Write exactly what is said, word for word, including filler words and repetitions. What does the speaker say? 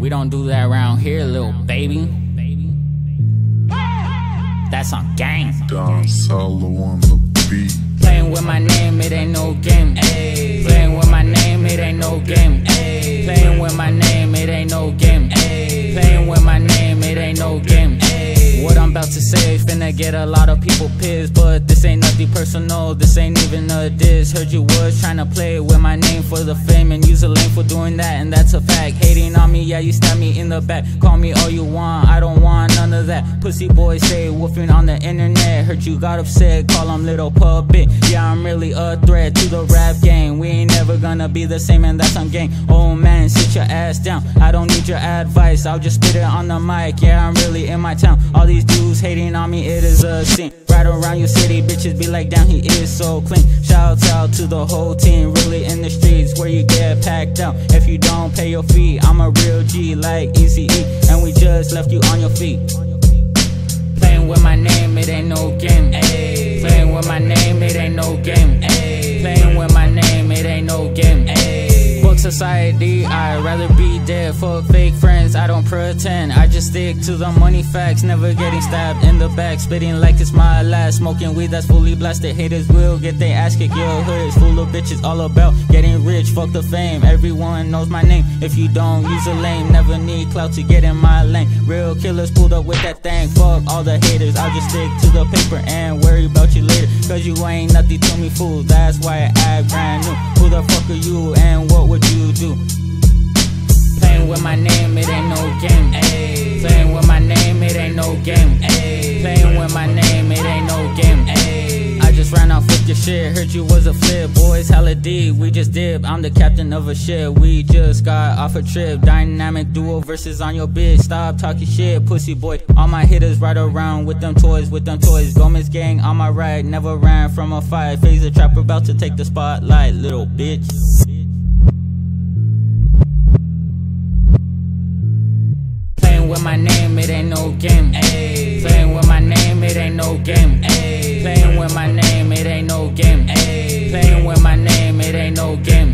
We don't do that around here, little baby. That's on gang. Don Solo on the beat. Playing with my name, it ain't no game. Ay. Playing with my name, it ain't no game. Ay. Playing with my name, it ain't no game. Ay. Playing with my name, it ain't no game. Ay. What I'm about to say finna get a lot of people pissed, but this ain't nothing personal, this ain't even a diss. Heard you was tryna play with my name for the fame and use a lame for doing that, and that's a fact. Hating on me, yeah, you stab me in the back. Call me all you want, I don't want none of that. Pussy boys say woofing on the internet. Heard you got upset, call them little puppet. Yeah, I'm really a threat to the rap game. We ain't never gonna be the same, and that's on gang. Oh man, sit your ass down, I don't need your advice, I'll just spit it on the mic. Yeah, I'm really in my town. All these dudes hating on me, it is a sin. Right around your city, bitches be like, damn, he is so clean. Shouts out to the whole team, really in the streets where you get packed out if you don't pay your fee. I'm a real G like E C E, and we just left you on your feet. Playing with my name, it ain't no game. Ay. Playing with my name, it ain't no game. Ay. Playing with my name, it ain't no game. Ay. Fuck society, I'd rather be dead. Fuck fake friends, I don't pretend. I just stick to the money facts, never getting stabbed in the back. Spitting like it's my last, smoking weed that's fully blasted. Haters will get their ass kicked. Your hood's full of bitches, all about getting rich. Fuck the fame, everyone knows my name. If you don't use a lane, never need clout to get in my lane. Real killers pulled up with that thing. Fuck all the haters, I'll just stick to the paper and worry about you later. Cause you ain't nothing to me, fool, that's why I act brand new. Who the fuck are you and what would you do? Playing with my name, it ain't no game. Ay. Playing with my name, it ain't no game. Ay. Playing with my name, it ain't no game. Ay. I just ran off with your shit, heard you was a flip. Boys hella deep, we just dip. I'm the captain of a ship, we just got off a trip. Dynamic duo versus on your bitch. Stop talking shit, pussy boy. All my hitters ride around with them toys, with them toys. Gomez gang on my right, never ran from a fight. Phase a trapper about to take the spotlight, little bitch. Playing with my name, it ain't no game. Ay. Playing with my name, it ain't no game. Ay. Playing with my name, it ain't no game. Ay. Playing with my name, it ain't no game.